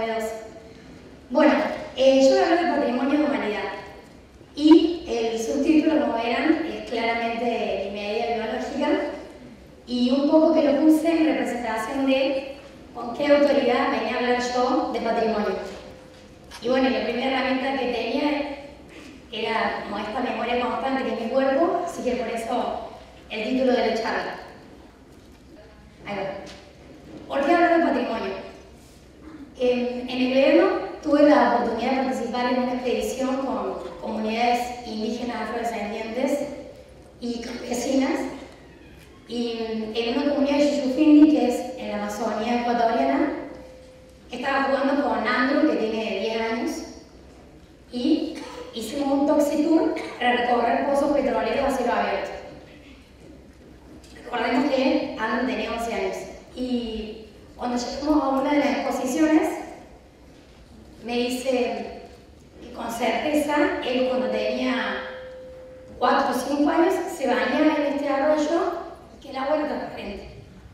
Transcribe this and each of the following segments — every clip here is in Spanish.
novedoso. Bueno, yo voy a hablar de patrimonio de humanidad. Y el subtítulo, como verán, es claramente media biológica. Y un poco que lo puse en representación de con qué autoridad venía a hablar yo de patrimonio. Y bueno, la primera herramienta que tenía era como esta memoria constante que es mi cuerpo, así que por eso el título de la charla. Ahí va. ¿Por qué hablar de patrimonio? En el verano tuve la oportunidad de participar en una expedición con comunidades indígenas afrodescendientes y campesinas, y en una comunidad de Xuyufindi, que es en la Amazonía ecuatoriana, estaba jugando con Andrew, que tiene 10 años, y hicimos un Toxi Tour para recorrer pozos petroleros a cielo abierto. Recordemos que Andrew tenía 11 años. Y cuando llegamos a una de las exposiciones, me dice que con certeza él, cuando tenía 4 o 5 años, se bañaba en este arroyo y que el agua era transparente.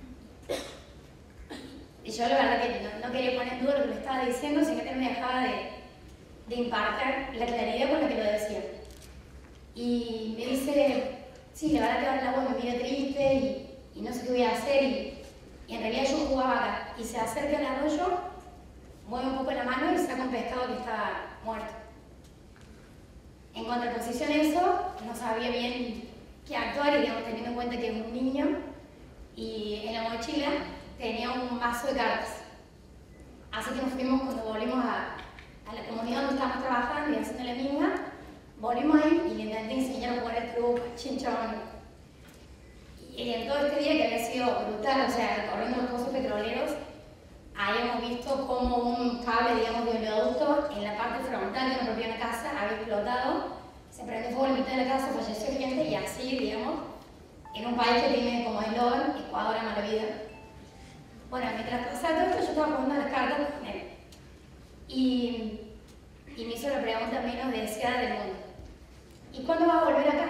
Y yo la verdad que no quería poner en duda lo que me estaba diciendo, sino que no me dejaba de impartir la claridad con la que lo decía. Y me dice, sí, la verdad que ahora el agua me mira triste y no sé qué voy a hacer, y en realidad yo jugaba acá. Y se acerca al arroyo, mueve un poco la mano y saca un pescado que estaba muerto. En contraposición a eso, no sabía bien qué actuar, y digamos, teniendo en cuenta que es un niño, y en la mochila tenía un mazo de cartas. Así que nos fuimos, cuando volvimos a la comunidad donde estábamos trabajando y haciendo la misma, volvimos ahí y le intenté enseñar a jugar el truco, chinchón. Y en todo este día, que había sido brutal, o sea, recorriendo los pozos petroleros, habíamos visto como un cable, digamos, de oleoducto en la parte frontal de una propia casa había explotado, se prendió fuego en la mitad de la casa, falleció gente, y así, digamos, en un país que tiene como eslogán Ecuador ama la vida. Bueno, mientras pasaba todo esto, yo estaba jugando las cartas con él. Y me hizo la pregunta menos deseada del mundo. ¿Y cuándo vas a volver acá?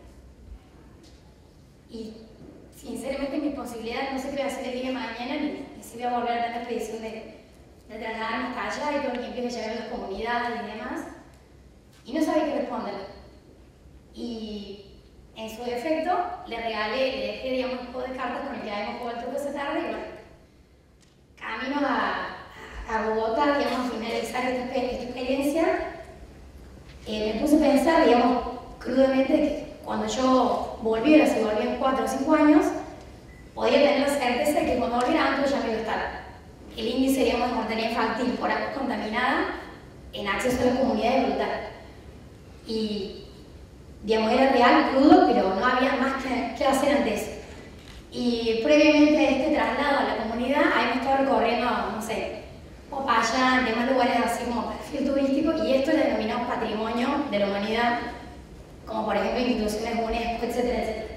Y sinceramente mis posibilidades, no sé qué voy a hacer el día de mañana, ni si voy a volver a tener la expedición de trasladarme hasta allá y todo el tiempo que llegar a las comunidades y demás. Y no sabía qué responder. Y en su defecto le dejé, digamos, un juego de cartas con el que habíamos jugado el truco esa tarde, y bueno, camino a Bogotá, digamos, a finalizar esta experiencia, me puse a pensar, digamos, crudamente, que cuando yo volviera, si volvía en 4 o 5 años, podía tener la certeza de que cuando volviera antes ya me iba a estar. El índice, digamos, de mortalidad infantil por agua contaminada en acceso a las comunidades brutal. Y, digamos, era real, crudo, pero no había más que hacer ante eso. Y previamente a este traslado a la comunidad, habíamos estado recorriendo, no sé, Popayán, demás lugares así como perfil turístico, y esto lo denominamos patrimonio de la humanidad, como por ejemplo instituciones UNESCO, etcétera, etcétera.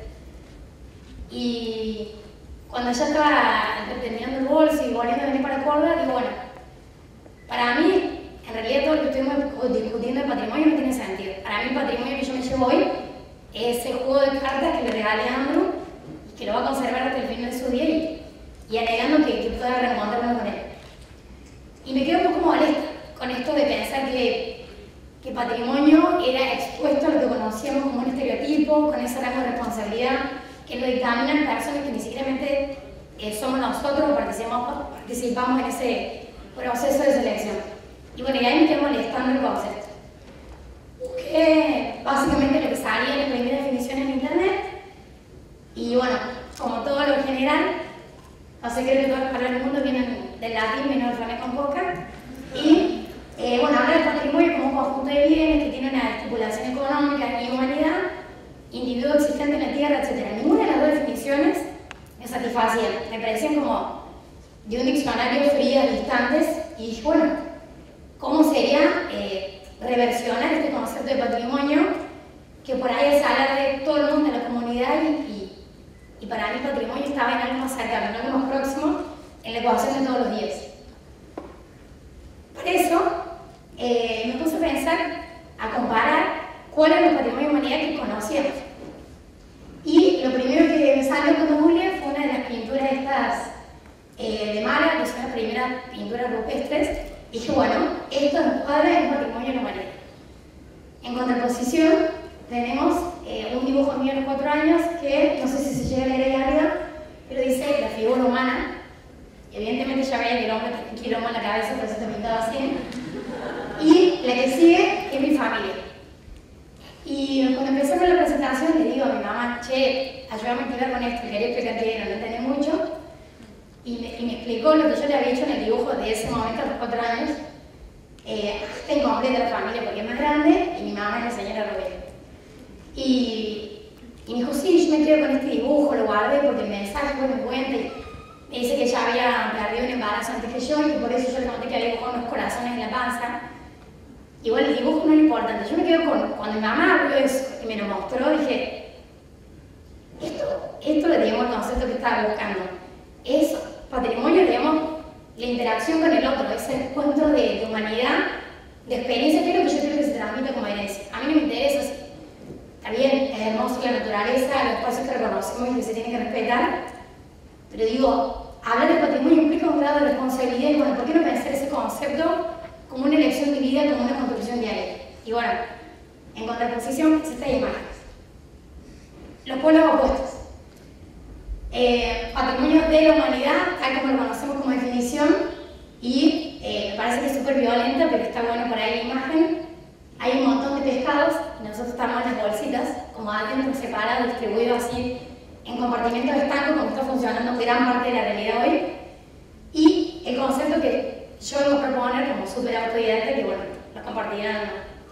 Y cuando ya estaba terminando el bolso y volviendo a venir para Córdoba, digo, bueno, para mí, en realidad todo lo que estuvimos discutiendo de patrimonio no tiene sentido. Para mí el patrimonio que yo me llevo hoy es ese juego de cartas que le regalé a Andrew, que lo va a conservar hasta el final de su día, y alegando que pueda reencontrarme con él. Y me quedo un poco molesta con esto de pensar que patrimonio era expuesto a lo que conocíamos como un estereotipo, con ese rango de responsabilidad que lo dictaminan personas que ni siquiera somos nosotros o participamos en ese proceso de selección. Y bueno, y ahí me quedo molestando el concepto. Busqué básicamente lo que salía en la primera definición en internet, y bueno, como todo lo general, no sé, creo que todas las palabras del mundo vienen del latín, menos el flamenco en boca. Y bueno, habla del patrimonio como un conjunto de bienes que tiene una estipulación económica y humanidad, individuo existente en la tierra, etc. Ninguna de las dos definiciones me satisfacía, me parecían como de un diccionario frías, distantes, y dije, bueno, ¿cómo sería reversionar este concepto de patrimonio, que por ahí es hablar de todo el mundo, de la comunidad, y para mí el patrimonio estaba en algo más cercano, en algo más próximo, en la ecuación de todos los días? Por eso me puse a pensar, a comparar cuál era el patrimonio de humanidad que conocíamos. Y lo primero que me salió cuando googleé fue una de las pinturas estas de Mara, que son las primeras pinturas rupestres, y quilombo en la cabeza, por eso te pintaba así. Y la que sigue es mi familia. Y cuando empecé con la presentación le digo a mi mamá, che, ayúdame a activar con esto, quería explicar que no entendí mucho. Y me explicó lo que yo le había hecho en el dibujo de ese momento a los 4 años. Hasta incompleta la familia porque es más grande y mi mamá es la señora Rubén. Y me dijo, sí, yo me quedo con este dibujo, lo guardé porque el mensaje fue muy bueno. Me dice que ella había perdido un embarazo antes que yo y que por eso yo le conté que había dibujado unos corazones en la panza. Igual el dibujo no es importante. Yo me quedo con, cuando mi mamá abrió eso y me lo mostró, dije, esto le digamos el concepto que estaba buscando. Es patrimonio, digamos, la interacción con el otro, ese encuentro de humanidad, de experiencia, que es lo que yo quiero que se transmita como herencia. A mí no me interesa si está bien, es hermoso la naturaleza, los espacios que reconocemos y que se tienen que respetar, pero digo, hablar de patrimonio implica un grado de responsabilidad y bueno, ¿por qué no pensar ese concepto como una elección de vida, como una construcción diaria? Y bueno, en contraposición es esta imagen. Los polos opuestos. Patrimonio de la humanidad, tal como lo conocemos como definición, y me parece que es súper violenta, pero está bueno por ahí la imagen. Hay un montón de pescados, y nosotros estamos en las bolsitas, como adentro, separados, distribuidos así en compartimentos estancos, como está funcionando gran parte de la realidad hoy. Y el concepto que yo vengo a proponer como súper autodidacta, que bueno, lo compartirán.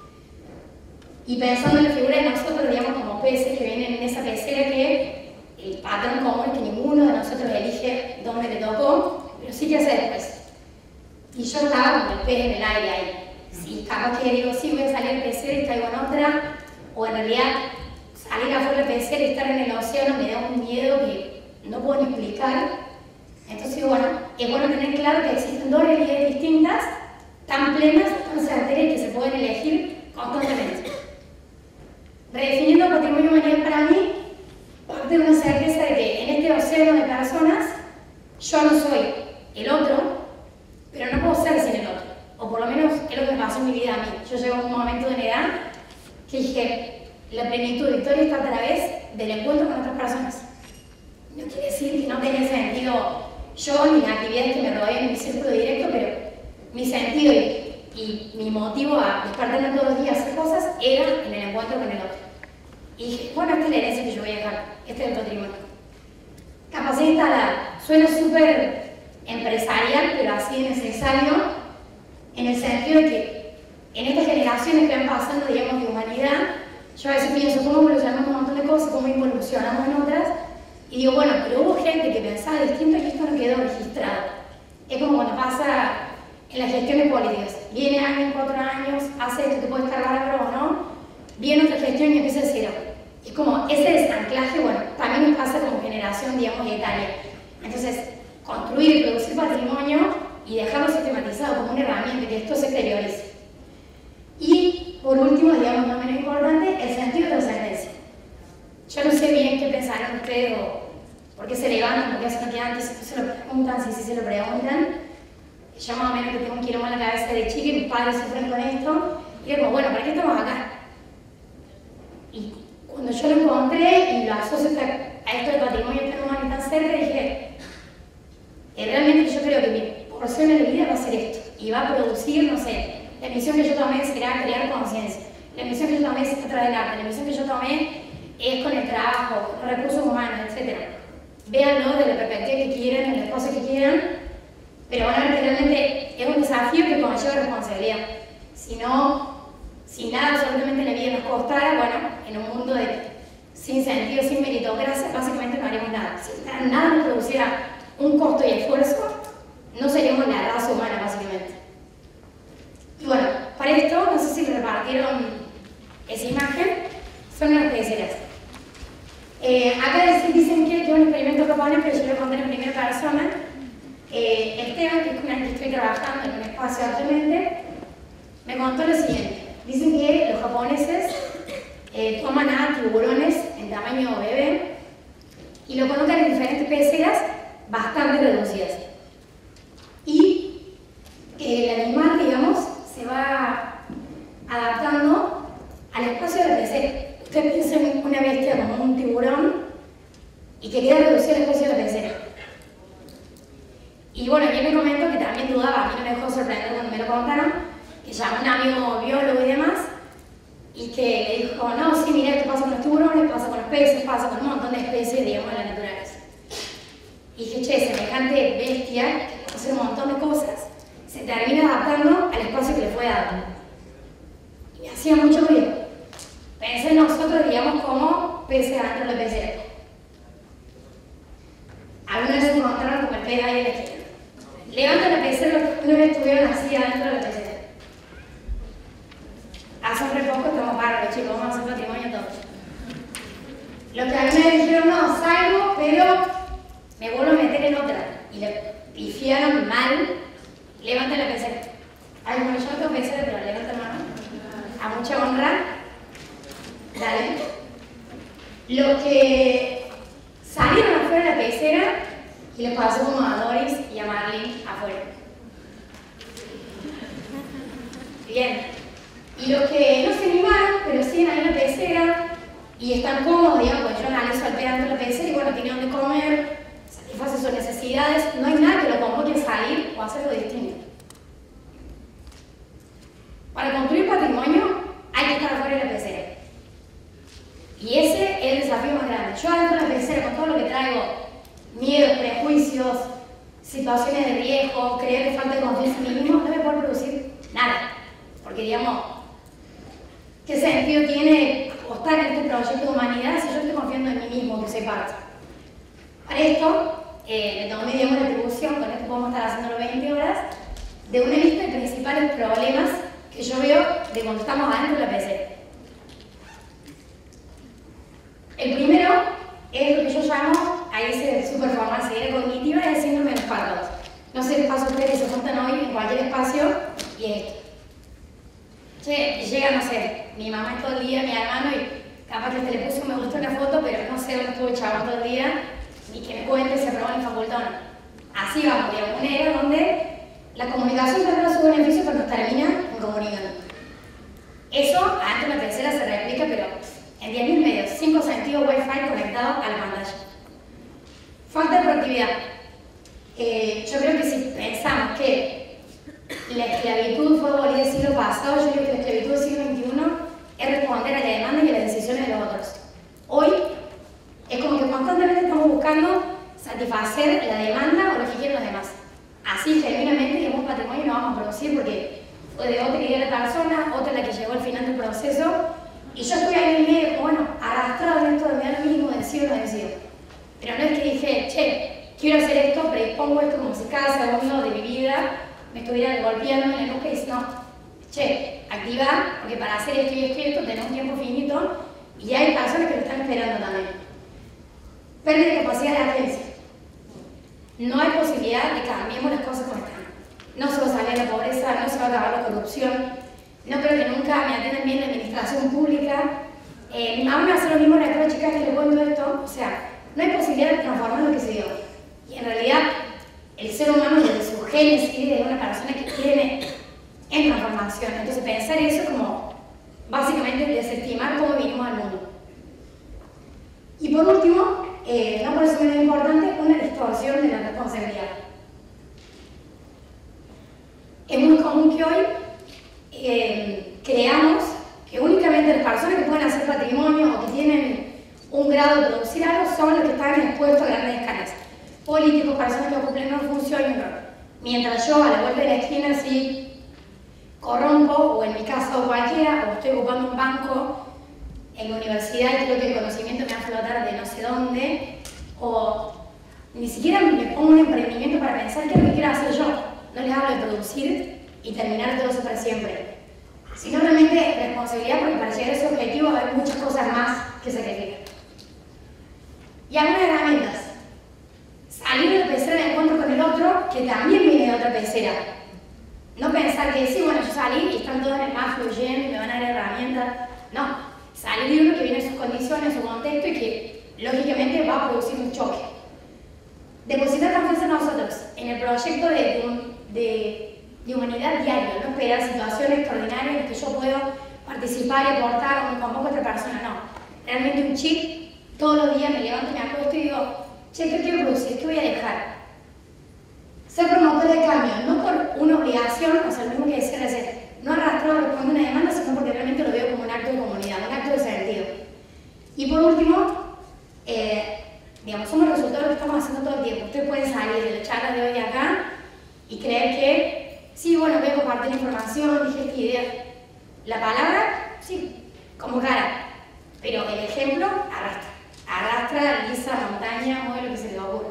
Y pensando en la figura de nosotros, digamos, como peces que vienen en esa pecera que el patrón común es que ninguno de nosotros elige dónde le tocó, pero sí que hace después. Y yo estaba como el pez en el aire ahí. Si capaz que digo, sí, voy a salir del pecero y caigo en otra, o en realidad salir afuera del pecero y estar en el océano me da un miedo que no puedo ni explicar. Entonces, bueno, es bueno tener claro que existen dos realidades distintas, tan plenas, tan certeras y que se pueden elegir constantemente. Redefiniendo patrimonio humanidad para mí, parte de una certeza de que en este océano de personas yo no soy el otro, pero no puedo ser sin el otro. O por lo menos es lo que me pasó en mi vida a mí. Yo llego a un momento de edad que dije, la plenitud de Victoria está a través del encuentro con otras personas. No quiere decir que no tenía sentido yo ni las actividades que me rodean en mi círculo directo, pero mi sentido y mi motivo a despertarme todos los días a hacer cosas era en el encuentro con el otro. Y dije, bueno, esta es la herencia que yo voy a dejar, este es el patrimonio. Capacidad instalada, suena súper empresarial, pero así es necesario, en el sentido de que en estas generaciones que van pasando, digamos, de humanidad, yo a veces pienso cómo evolucionamos un montón de cosas, cómo evolucionamos en otras, y digo, bueno, pero hubo gente que pensaba distinto y esto no quedó registrado. Es como cuando pasa en las gestiones políticas. Viene alguien 4 años, hace esto, te puede estar bárbaro o no, viene otra gestión y empieza de cero. Es como ese desanclaje, bueno, también nos pasa como generación, digamos, etaria. Entonces, construir y producir patrimonio y dejarlo sistematizado como una herramienta que esto se exteriorice. Y, por último, digamos, no menos importante, el sentido de trascendencia. Yo no sé bien qué pensarán ustedes o por qué se levantan, por qué hacen lo que antes, si se lo preguntan, si se lo preguntan. Yo más o menos que tengo un quilombo en la cabeza de chica y mis padres sufren con esto. Y digo, bueno, ¿para qué estamos acá? Y cuando yo lo encontré y lo asocio a esto del patrimonio tan humano y tan cerca, dije, realmente yo creo que mi porción de la vida va a ser esto. Y va a producir, no sé, la misión que yo tomé será crear conciencia. La misión que yo tomé es a través del arte. La misión que yo tomé es con el trabajo, con los recursos humanos, etc. Véanlo de la perspectiva que quieran, de las cosas que quieran, pero van a ver que realmente es un desafío que conlleva responsabilidad. Si nada absolutamente en la vida nos costara, bueno, en un mundo sin sentido, sin meritocracia, básicamente no haríamos nada. Si nada nos produciera un costo y esfuerzo, no seríamos la raza humana, básicamente. Y bueno, para esto, no sé si repartieron esa imagen, son unas peceras. Acá dicen que es un experimento propone, pero yo lo conté en primera persona. Esteban, que es con el que estoy trabajando en un espacio actualmente, me contó lo siguiente. Dicen que los japoneses toman a tiburones en tamaño bebé y lo colocan en diferentes peceras bastante reducidas. Y el animal, digamos, se va adaptando al espacio de la pecera. Ustedes piensan en una bestia como un tiburón y que queda reducido al espacio de la pecera. Y bueno, yo me comento que también también dudaba, a mí no me dejó sorprender cuando me lo contaron, que llamó un amigo biólogo y demás, y que le dijo, no, sí, mira, esto pasa con los tiburones, pasa con los peces, pasa con un montón de especies, digamos, de la naturaleza. Y dije, che, semejante bestia, que conoce un montón de cosas, se termina adaptando al espacio que le fue dado. Y me hacía mucho ruido. Pensé en nosotros, digamos, como peces adentro de la pecera. Algunas veces se encontraron como el pez ahí en la esquina. Levantan la pecera, los que estuvieron así adentro de la pecera. Hace un re poco estamos parados, chicos, vamos a hacer patrimonio todo. Los que a mí me dijeron, no, salgo, pero me vuelvo a meter en otra. Y le pifiaron mal, levantan la pecera. Ay, bueno, yo no tengo pecera, pero levanta la mano. A mucha honra. Dale. Los que salieron afuera de la pecera, y les pasó como a Doris y a Marlene afuera. Bien. Y los que no se animaron, pero siguen ahí en la pecera y están cómodos, digamos, porque yo analizo al pez dentro de la pecera y bueno, tiene donde comer, satisface sus necesidades, no hay nada que lo convoque a salir o a hacer algo distinto. Para construir patrimonio hay que estar afuera de la pecera. Y ese es el desafío más grande. Yo adentro de la pecera, con todo lo que traigo, miedos, prejuicios, situaciones de riesgo, creer que falta de confianza en mí mismo, no me puedo producir nada. Porque, digamos, ¿qué sentido tiene apostar en este proyecto de humanidad si yo estoy confiando en mí mismo, que soy parte? Para esto, me tomé, digamos, la atribución, con esto podemos estar haciéndolo 20 horas, de una lista de principales problemas que yo veo de cuando estamos adentro de la pecera. El primero es lo que yo llamo, ahí ese superformance ceguera cognitiva, es el síndrome de los párpados. No sé qué pasa a ustedes que se juntan hoy en cualquier espacio y es esto. Che, llega, no sé, mi mamá todo el día, mi hermano, y capaz que le puso me gustó una foto, pero no sé dónde estuvo el chabón todo el día, ni que me cuente si aprobó en la facultad o no. Así vamos, digamos, una era donde la comunicación tendrá su beneficio, pero nos termina incomunicando. Eso, antes la tercera se replica, pero en 10.000 medios, 5 sentidos Wi-Fi conectados a la pantalla. Falta de proactividad. Yo creo que si pensamos que la esclavitud fue abolida el siglo pasado, yo creo que la esclavitud del siglo XXI es responder a la demanda y a las decisiones de los otros. Hoy es como que constantemente estamos buscando satisfacer la demanda o lo que quieren los demás. Así, genuinamente, digamos, patrimonio no vamos a producir porque fue de otra idea la persona, otra la que llegó al final del proceso, y yo estoy ahí en el medio, bueno, arrastrado en esto de me da lo mismo, decido o no decido. Pero no es que dije, che, quiero hacer esto, predispongo esto como si cada segundo de mi vida me estuviera golpeando en la nuca y dice, no, che, activar, porque para hacer esto y esto y esto tenemos un tiempo finito y hay personas que lo están esperando también. Pérdida de capacidad de agencia. No hay posibilidad de que cambiemos las cosas como están. No se va a salir la pobreza, no se va a acabar la corrupción, no creo que nunca me atiendan bien la administración pública. Mi mamá me hace lo mismo en la chica que le cuento esto, o sea, no hay posibilidad de transformar lo que se dio. Y en realidad, el ser humano desde su génesis es una persona que tiene en transformación. Entonces pensar eso es como básicamente desestimar cómo vinimos al mundo. Y por último, no por eso menos importante, una distorsión de la responsabilidad. Es muy común que hoy creamos que únicamente las personas que pueden hacer patrimonio o que tienen un grado de producir algo son los que están expuestos a grandes escalas. Políticos, personas que ocupen una función y un rol. Mientras yo a la vuelta de la esquina sí corrompo, o en mi caso cualquiera, o estoy ocupando un banco en la universidad y creo que el conocimiento me va a flotar de no sé dónde, o ni siquiera me pongo un emprendimiento para pensar qué es lo que quiero hacer yo. No les hablo de producir y terminar todo eso para siempre, sino realmente responsabilidad, porque para llegar a ese objetivo hay muchas cosas más que sacrificar. Y algunas herramientas. Salir de la pecera de encuentro con el otro que también viene de otra pecera. No pensar que sí, bueno, yo salí y están todos en el mar fluyendo y me van a dar herramientas. No, salir de uno que viene en sus condiciones, en su contexto y que lógicamente va a producir un choque. Depositar confianza en nosotros, en el proyecto de humanidad diaria, no esperar situaciones extraordinarias en las que yo puedo participar y aportar o me convoco a otra persona, no. Realmente un chip, todos los días me levanto, me acuesto y digo, che, ¿qué quiero producir? ¿Qué voy a dejar? Ser promotor propuesta de cambio, no por una obligación, o sea, lo mismo que decía recién, no arrastrado a responder una demanda, sino porque realmente lo veo como un acto de comunidad, un acto de sentido. Y por último, digamos, somos resultados de lo que estamos haciendo todo el tiempo. Ustedes pueden salir de la charla de hoy acá y creer que, sí, bueno, voy a compartir información, dije esta idea. La palabra, sí, como cara, pero el ejemplo arrastra. Arrastra, lisa, montaña, mueve lo que se le ocurra.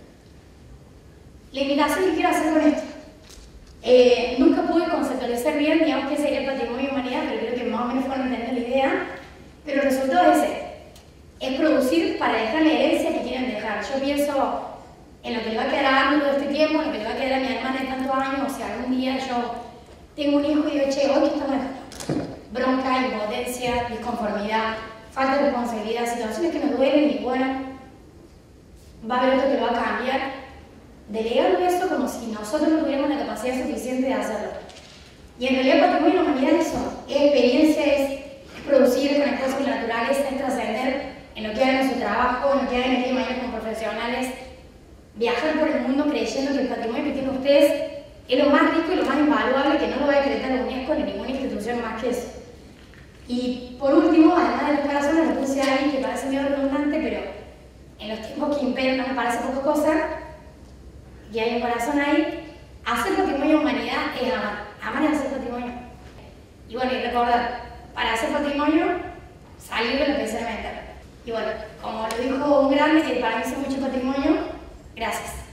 La invitación que quiero hacer con esto. Nunca pude conceptualizar bien, digamos, qué sería el patrimonio de humanidad, pero creo que más o menos fueron entendiendo la idea. Pero el resultado es ese. Es producir para dejar la herencia que quieren dejar. Yo pienso en lo que le va a quedar a Arno todo este tiempo, en lo que le va a quedar a mi hermana de tantos años, o si algún día yo tengo un hijo y digo, che, hoy estamos bronca, impotencia, disconformidad, falta de responsabilidad, situaciones que nos duelen y bueno, va a haber otro que lo va a cambiar. Delegar eso como si nosotros no tuviéramos la capacidad suficiente de hacerlo. Y en realidad el patrimonio de la humanidad es eso, es experiencia, es producir, conectarse con la naturaleza, es trascender en lo que hagan en su trabajo, en lo que hagan en el día de mañana como profesionales, viajar por el mundo creyendo que el patrimonio que tienen ustedes es lo más rico y lo más invaluable, que no lo va a decretar la UNESCO ni ninguna institución más que eso. Y por último, además de las personas, le puse a alguien que parece medio redundante, pero en los tiempos que imperan no me parece poca cosa, y hay un corazón ahí, hacer patrimonio de humanidad es amar. Amar es hacer patrimonio. Y bueno, y recordar, para hacer patrimonio, salir de la pecera mental. Y bueno, como lo dijo un grande que para mí es mucho patrimonio, gracias.